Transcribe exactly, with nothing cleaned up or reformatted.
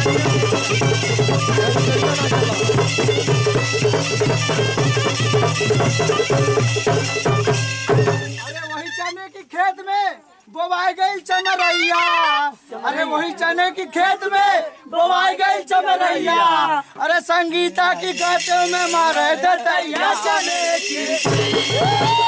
वही चने की खेत में बोवाई गई चमरैया, अरे वही चने की खेत में बोवाई गई चमरैया, अरे संगीता की गाते में मारे दतैया चने की।